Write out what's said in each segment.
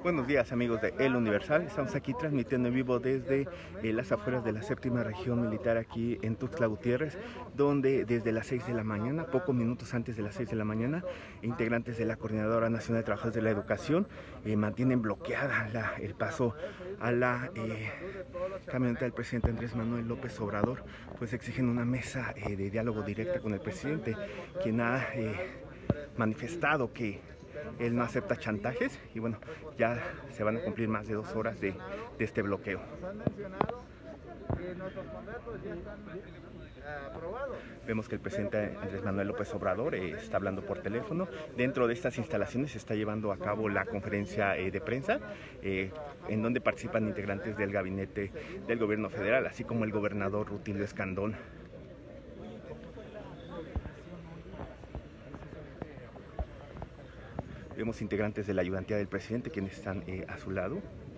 Buenos días amigos de El Universal, estamos aquí transmitiendo en vivo desde las afueras de la séptima región militar aquí en Tuxtla Gutiérrez, donde desde las 6 de la mañana, pocos minutos antes de las 6 de la mañana, integrantes de la Coordinadora Nacional de Trabajadores de la Educación mantienen bloqueada el paso a la camioneta del presidente Andrés Manuel López Obrador, pues exigen una mesa de diálogo directa con el presidente, quien ha manifestado que él no acepta chantajes y bueno, ya se van a cumplir más de 2 horas de este bloqueo. Vemos que el presidente Andrés Manuel López Obrador está hablando por teléfono. Dentro de estas instalaciones se está llevando a cabo la conferencia de prensa, en donde participan integrantes del gabinete del gobierno federal, así como el gobernador Rutilio Escandón. Vemos integrantes de la ayudantía del presidente quienes están a su lado.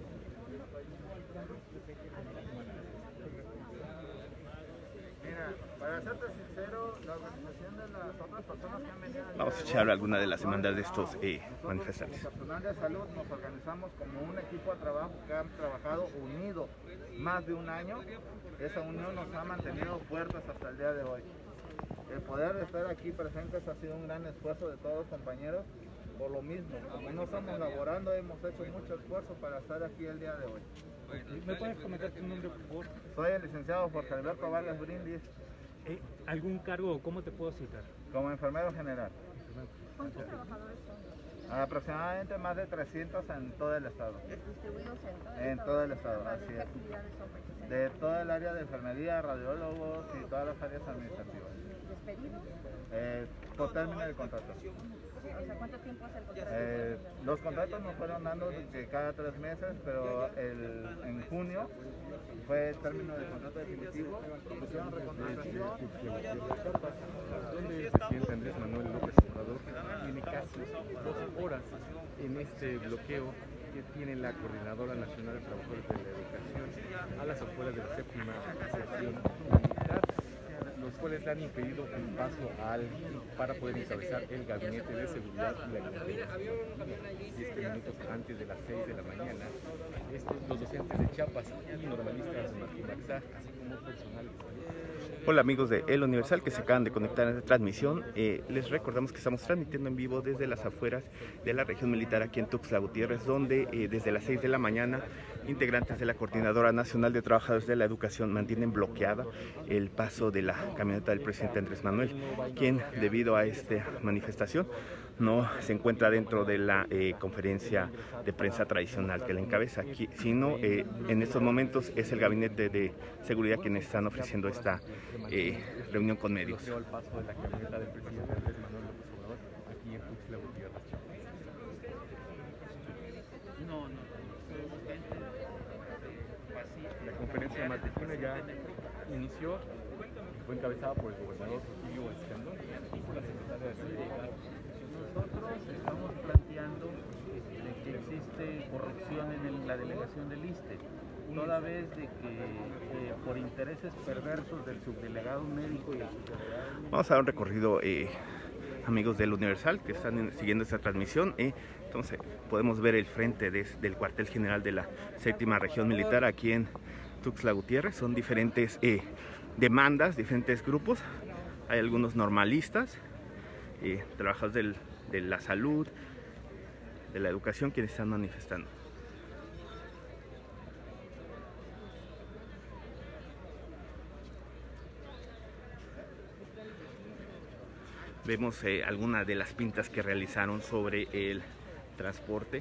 Mira, para serte sincero, la organización de las otras personas que han venido... Vamos a echar algunas de las demandas de estos manifestantes. Como personal de salud nos organizamos como un equipo de trabajo que han trabajado unido más de un año. Esa unión nos ha mantenido fuertes hasta el día de hoy. El poder estar aquí presentes ha sido un gran esfuerzo de todos los compañeros. Por lo mismo, como no estamos laborando, hemos hecho mucho esfuerzo para estar aquí el día de hoy. ¿Me puedes comentar tu nombre, por favor? Soy el licenciado Jorge Alberto Vargas Brindis. ¿Algún cargo? ¿Cómo te puedo citar? Como enfermero general. ¿Cuántos trabajadores son? Aproximadamente más de 300 en todo el estado. ¿Distribuidos En todo el estado, así ¿Qué es. actividades son precisamente? De todo el área de enfermería, radiólogos y todas las áreas administrativas. ¿Despedidos? Por término del contrato. O sea, ¿cuánto tiempo es el contrato? Los contratos nos fueron dando de cada 3 meses, pero en junio fue el término del contrato definitivo. Pusieron recontratación. Donde el presidente Andrés Manuel López Obrador tiene casi 2 horas en este bloqueo que tiene la Coordinadora Nacional de Trabajadores de la Educación a las afueras de la séptima región militar, los cuales le han impedido el paso para poder encabezar el gabinete de seguridad y la conferencia. 10 minutos antes de las 6 de la mañana, los docentes de Chiapas y normalistas Martín Baxá, así como personal. Hola amigos de El Universal que se acaban de conectar a esta transmisión. Les recordamos que estamos transmitiendo en vivo desde las afueras de la región militar aquí en Tuxtla Gutiérrez, donde desde las 6 de la mañana integrantes de la Coordinadora Nacional de Trabajadores de la Educación mantienen bloqueada el paso de la camioneta del presidente Andrés Manuel, quien debido a esta manifestación no se encuentra dentro de la conferencia de prensa tradicional que la encabeza aquí, sino en estos momentos es el gabinete de seguridad quienes están ofreciendo esta reunión con medios. El paso de la camioneta del presidente Andrés Manuel López Obrador aquí en Tuxtla Gutiérrez. La conferencia matutina ya inició, fue encabezada por el gobernador Rutilio Escandón y por la secretaria de Seguridad. Nosotros estamos planteando de que existe corrupción en la delegación del ISSSTE, toda vez de que por intereses perversos del subdelegado médico y el subdelegado... Vamos a dar un recorrido, amigos del Universal que están siguiendo esta transmisión. Entonces podemos ver el frente del cuartel general de la séptima región militar aquí en Tuxtla Gutiérrez. Son diferentes demandas, diferentes grupos. Hay algunos normalistas, trabajadores de la salud, de la educación, quienes están manifestando. Vemos algunas de las pintas que realizaron sobre el transporte.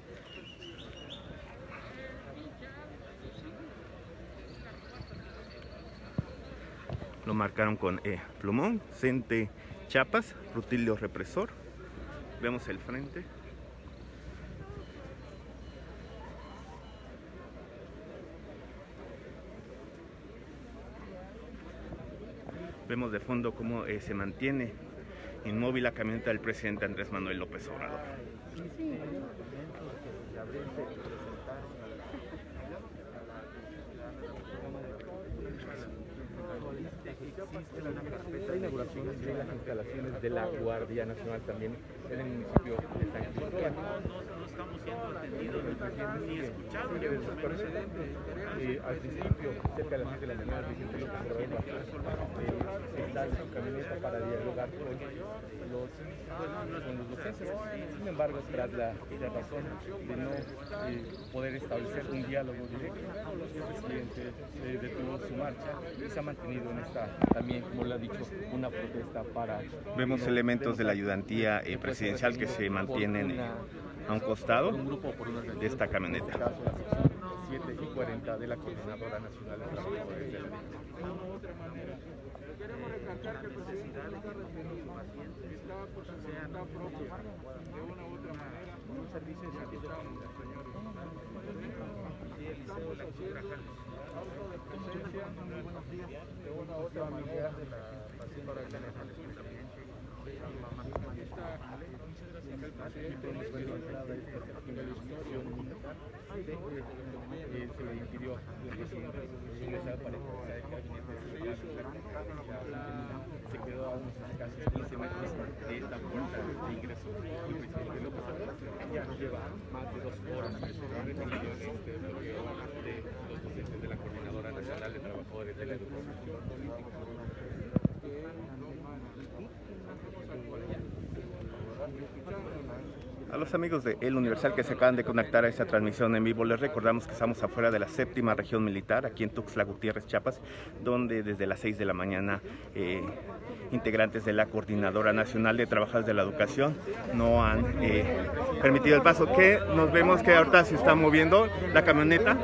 Lo marcaron con plumón, CENTE Chiapas, Rutilio Represor. Vemos el frente. Vemos de fondo cómo se mantiene inmóvil la camioneta del presidente Andrés Manuel López Obrador. La inauguración de las instalaciones de la Guardia Nacional también en el municipio de San Cristóbal. estamos siendo atendidos ni escuchados. Al principio, cerca de las 10 de la mañana, el presidente López Obrador está en su camioneta para dialogar con los docentes. Sin embargo, tras la razón de no poder establecer un diálogo directo, el presidente detuvo su marcha y se ha mantenido en esta, también, como le ha dicho, una protesta para... Vemos elementos de la ayudantía presidencial que se mantienen a un costado de esta camioneta. 7:40 de la Coordinadora Nacional de Trabajadores de la Queremos recalcar que la necesidad de que los pacientes sean de una u otra manera un servicio de salud. Muy buenos días. De una u otra manera de la paciente que le se le impidió al presidente ingresar para ingresar el gabinete. Se quedó a unos escasos 15 metros de esta puerta de ingreso y el presidente López Obrador ya lleva más de 2 horas retenido en este bloqueo de los docentes de la Coordinadora Nacional de Trabajadores de la Educación. A los amigos de El Universal que se acaban de conectar a esta transmisión en vivo, les recordamos que estamos afuera de la 7ª región militar, aquí en Tuxtla Gutiérrez, Chiapas, donde desde las 6 de la mañana integrantes de la Coordinadora Nacional de Trabajadores de la Educación no han permitido el paso. Que nos vemos que ahorita se está moviendo la camioneta.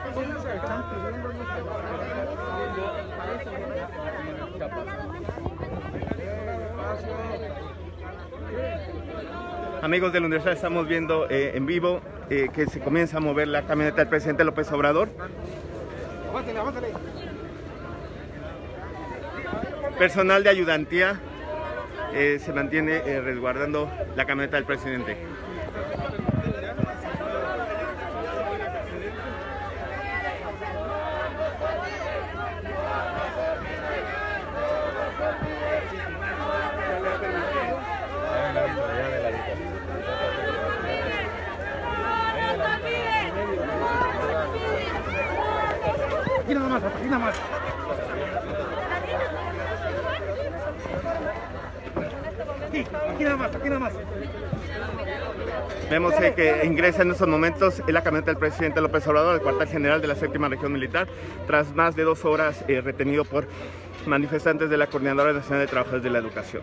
Amigos del Universal, estamos viendo en vivo que se comienza a mover la camioneta del presidente López Obrador. Personal de ayudantía se mantiene resguardando la camioneta del presidente. Aquí nada más, aquí nada más. Aquí nada más, aquí nada más. Vemos que ingresa en estos momentos en la camioneta del presidente López Obrador al cuartel general de la 7ª región militar, tras más de 2 horas retenido por manifestantes de la Coordinadora Nacional de Trabajadores de la Educación.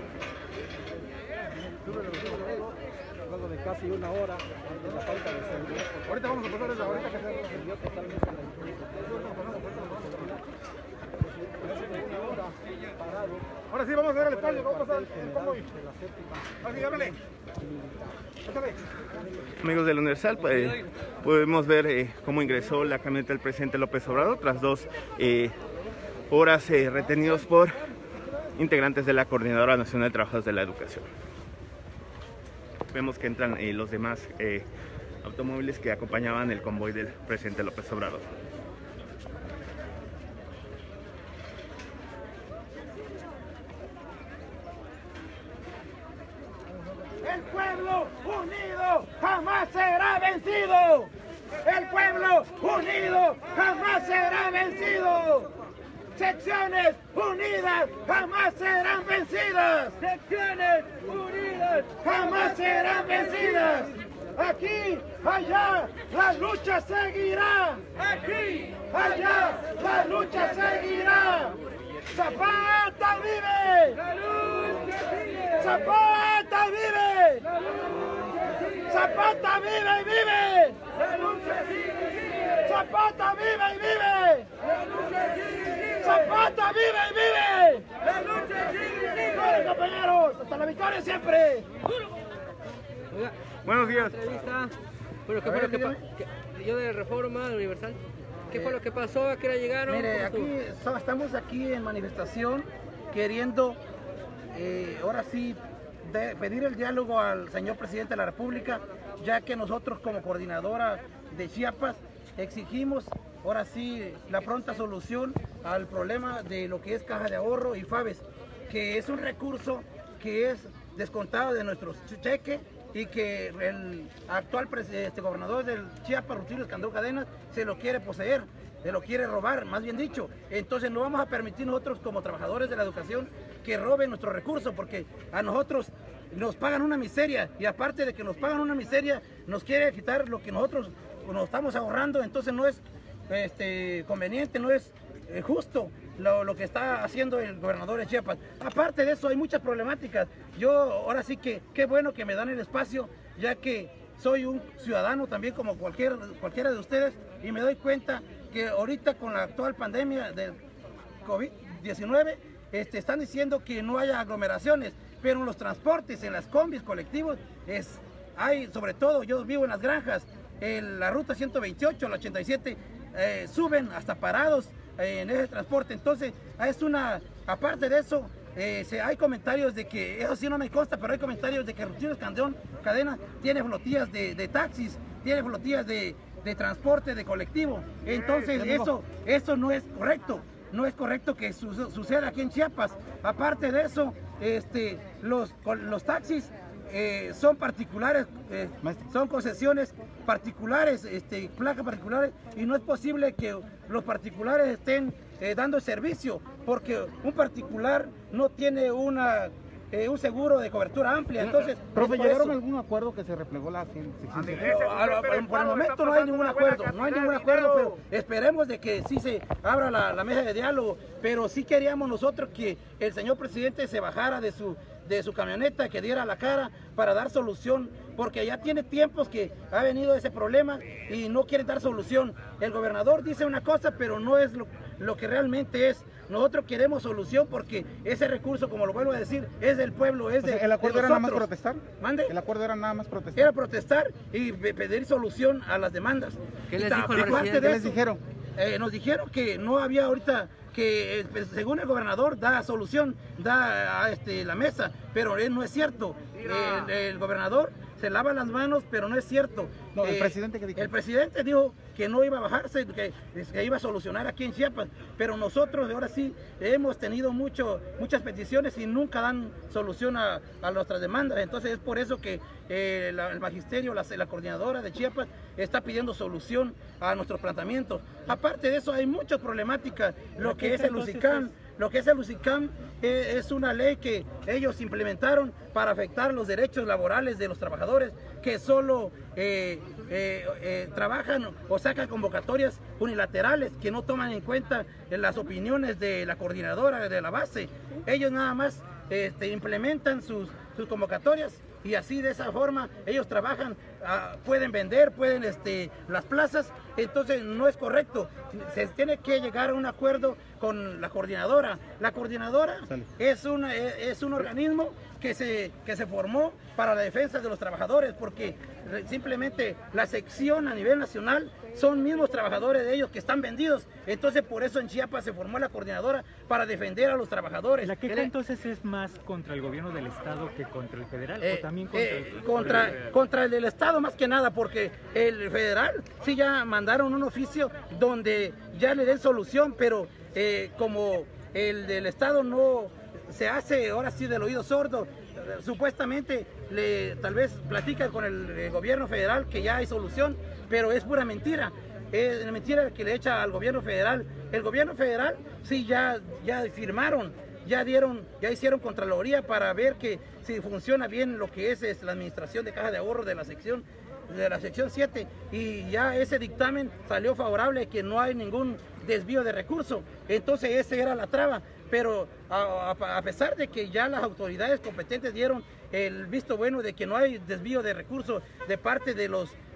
Luego de casi 1 hora de la falta de seguridad. Ahorita vamos a pasar esa ahorita que se encendió totalmente. Ahora sí, vamos a ver el estadio, vamos a pasar el convoy. Así, háblale. Amigos del Universal, podemos ver cómo ingresó la camioneta del presidente López Obrador tras 2 horas retenidos por integrantes de la Coordinadora Nacional de Trabajadores de la Educación. Vemos que entran los demás automóviles que acompañaban el convoy del presidente López Obrador. El pueblo unido jamás será vencido. El pueblo unido jamás será vencido. Secciones unidas jamás serán vencidas. Secciones unidas jamás serán vencidas. Aquí, allá, la lucha seguirá. Aquí, allá, la lucha seguirá. Zapata vive. La lucha sigue. Zapata vive. La lucha sigue. Zapata vive y vive. La lucha sigue. Zapata vive y vive. La lucha sigue. Zapata vive y vive. La lucha sigue. Bueno, compañeros, hasta la victoria siempre. Buenos días. Bueno, ¿qué fue lo que yo de Reforma, de Universal? ¿Qué fue lo que pasó? ¿A qué hora llegaron? Mire, aquí estamos aquí en manifestación queriendo, ahora sí, pedir el diálogo al señor presidente de la República, ya que nosotros como coordinadora de Chiapas exigimos, ahora sí, la pronta solución al problema de lo que es Caja de Ahorro y FABES, que es un recurso que es descontado de nuestros cheques y que el actual gobernador del Chiapas, Rutilio Escandón Cadenas, se lo quiere poseer, se lo quiere robar, más bien dicho. Entonces no vamos a permitir nosotros como trabajadores de la educación que roben nuestros recursos, porque a nosotros nos pagan una miseria, y aparte de que nos pagan una miseria, nos quiere quitar lo que nosotros nos estamos ahorrando. Entonces no es conveniente, no es justo lo que está haciendo el gobernador de Chiapas. Aparte de eso hay muchas problemáticas. Yo ahora sí que qué bueno que me dan el espacio, ya que soy un ciudadano también como cualquiera de ustedes, y me doy cuenta que ahorita con la actual pandemia del COVID-19 están diciendo que no haya aglomeraciones, pero en los transportes, en las combis, colectivos, hay, sobre todo yo vivo en las granjas, la ruta 128, la 87, suben hasta parados en ese transporte. Entonces aparte de eso, hay comentarios de que, eso sí no me consta, pero hay comentarios de que Rutilio Escandón Cadenas tiene flotillas de taxis, tiene flotillas de transporte, de colectivo. Entonces eso no es correcto. No es correcto que suceda aquí en Chiapas. Aparte de eso, los taxis son particulares, son concesiones particulares, placas particulares, y no es posible que los particulares estén dando servicio, porque un particular no tiene un seguro de cobertura amplia. Entonces, profe, ¿llegaron a algún acuerdo que se replegó la sección? Por el momento no hay ningún acuerdo, pero esperemos de que sí se abra la mesa de diálogo. Pero sí queríamos nosotros que el señor presidente se bajara de su camioneta, que diera la cara para dar solución, porque ya tiene tiempos que ha venido ese problema y no quiere dar solución. El gobernador dice una cosa, pero no es lo que realmente es. Nosotros queremos solución, porque ese recurso, como lo vuelvo a decir, es del pueblo, es ¿El acuerdo era nada más protestar? ¿Mande? ¿El acuerdo era nada más protestar? Era protestar y pedir solución a las demandas. ¿Qué les dijo el presidente? ¿Qué les dijeron? Nos dijeron que no había ahorita, que según el gobernador da solución, da la mesa, pero no es cierto. El gobernador se lava las manos, pero no es cierto. No, ¿el presidente qué dijo? El presidente dijo que no iba a bajarse, que iba a solucionar aquí en Chiapas, pero nosotros ahora sí hemos tenido muchas peticiones y nunca dan solución a nuestras demandas. Entonces es por eso que el magisterio, la coordinadora de Chiapas, está pidiendo solución a nuestros planteamientos. Aparte de eso hay muchas problemáticas, lo que es el UCICAM. Lo que es el UCICAM es una ley que ellos implementaron para afectar los derechos laborales de los trabajadores, que solo trabajan o sacan convocatorias unilaterales, que no toman en cuenta las opiniones de la coordinadora de la base. Ellos nada más implementan sus convocatorias, y así de esa forma ellos trabajan, pueden vender, pueden las plazas. Entonces no es correcto. Se tiene que llegar a un acuerdo con la coordinadora. La coordinadora es un organismo que se formó para la defensa de los trabajadores, porque simplemente la sección a nivel nacional son mismos trabajadores de ellos que están vendidos. Entonces por eso en Chiapas se formó la coordinadora, para defender a los trabajadores. ¿La queja entonces es más contra el gobierno del estado que contra el federal? ¿O también contra el del estado más que nada? Porque el federal sí ya mandaron un oficio donde ya le den solución, pero como el del estado no se hace ahora sí del oído sordo, supuestamente tal vez platican con el gobierno federal que ya hay solución, pero es pura mentira. Es mentira que le echa al gobierno federal. El gobierno federal sí ya firmaron, ya hicieron contraloría para ver que si funciona bien lo que es la administración de caja de ahorro de la sección 7, y ya ese dictamen salió favorable, que no hay ningún desvío de recursos. Entonces esa era la traba, pero a pesar de que ya las autoridades competentes dieron el visto bueno de que no hay desvío de recursos de parte del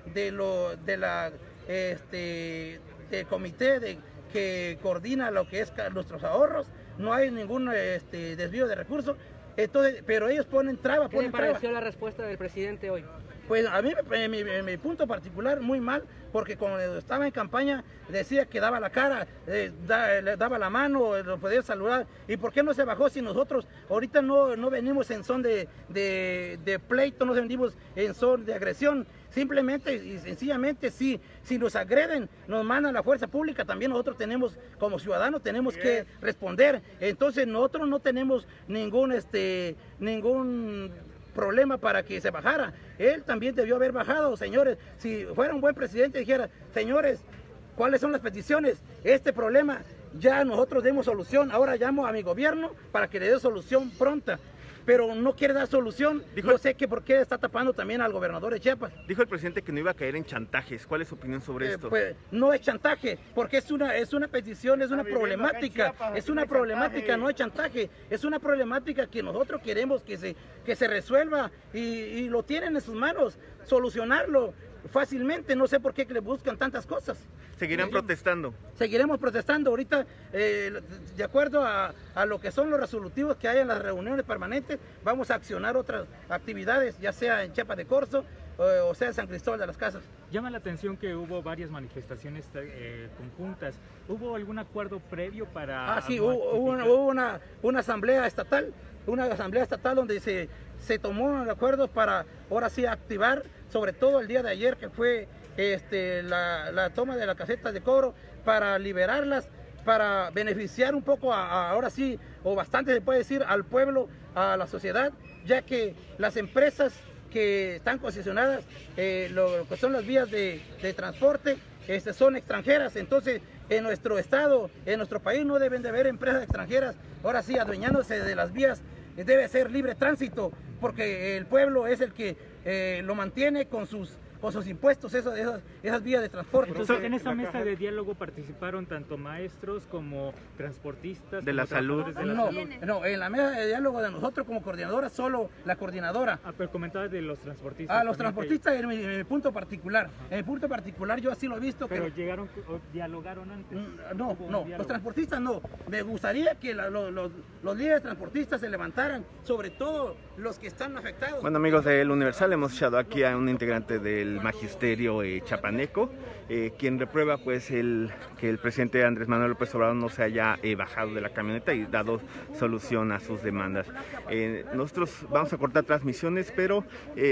comité que coordina lo que es nuestros ahorros, no hay ningún desvío de recursos. Entonces, pero ellos ponen traba. ¿Qué le pareció la respuesta del presidente hoy? Pues a mí, en mi punto particular, muy mal, porque cuando estaba en campaña decía que daba la cara, le daba la mano, lo podía saludar. ¿Y por qué no se bajó si nosotros ahorita no venimos en son de pleito, no venimos en son de agresión? Simplemente y sencillamente, si nos agreden, nos mandan la fuerza pública, también nosotros tenemos, como ciudadanos, tenemos que responder. Entonces nosotros no tenemos ningún problema para que se bajara. Él también debió haber bajado, señores. Si fuera un buen presidente, dijera, señores, ¿cuáles son las peticiones? Este problema ya nosotros demos solución. Ahora llamo a mi gobierno para que le dé solución pronta. Pero no quiere dar solución. No sé por qué está tapando también al gobernador de Chiapas. Dijo el presidente que no iba a caer en chantajes. ¿Cuál es su opinión sobre esto? Pues no es chantaje, porque es una petición, es una problemática, es una problemática, no es chantaje, es una problemática que nosotros queremos que se resuelva y lo tienen en sus manos, solucionarlo fácilmente. No sé por qué le buscan tantas cosas. ¿Seguirán protestando? Seguiremos protestando ahorita, de acuerdo a lo que son los resolutivos que hay en las reuniones permanentes. Vamos a accionar otras actividades, ya sea en Chiapas de Corzo o sea en San Cristóbal de las Casas. Llama la atención que hubo varias manifestaciones conjuntas. ¿Hubo algún acuerdo previo para...? Sí, hubo una asamblea estatal, donde se tomó de acuerdo para ahora sí activar, sobre todo el día de ayer, que fue la toma de las casetas de cobro, para liberarlas, para beneficiar un poco ahora sí, o bastante se puede decir, al pueblo, a la sociedad, ya que las empresas que están concesionadas, lo que son las vías de transporte, son extranjeras. Entonces en nuestro estado, en nuestro país, no deben de haber empresas extranjeras ahora sí adueñándose de las vías. Debe ser libre tránsito, porque el pueblo es el que lo mantiene con sus impuestos, esas vías de transporte. Entonces, en esa mesa de diálogo participaron tanto maestros como transportistas, de la salud. No, en la mesa de diálogo de nosotros como coordinadora, solo la coordinadora. Pero comentabas de los transportistas. Los transportistas en mi punto particular. En mi punto particular yo así lo he visto. Pero llegaron o dialogaron antes. No, los transportistas no. Me gustaría que los líderes transportistas se levantaran, sobre todo los que están afectados. Bueno, amigos de El Universal, hemos echado aquí a un integrante del magisterio chapaneco, quien reprueba pues que el presidente Andrés Manuel López Obrador no se haya bajado de la camioneta y dado solución a sus demandas. Nosotros vamos a cortar transmisiones, pero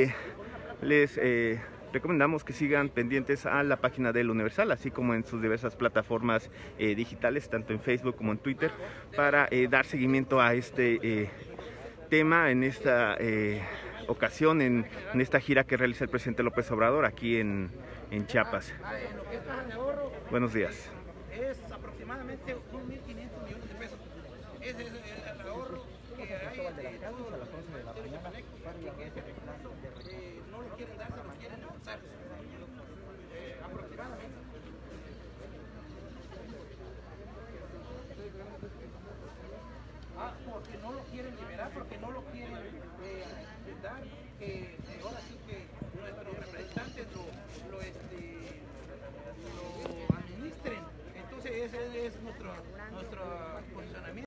les recomendamos que sigan pendientes a la página del Universal, así como en sus diversas plataformas digitales, tanto en Facebook como en Twitter, para dar seguimiento a este tema en esta ocasión, en esta gira que realiza el presidente López Obrador aquí en Chiapas. Lo que es caja de ahorro, buenos días. Es aproximadamente 1.500 millones de pesos. Ese es el ahorro que hay no lo quieren dar, se lo quieren avanzar. Aproximadamente. Porque no lo quieren liberar, porque no lo quieren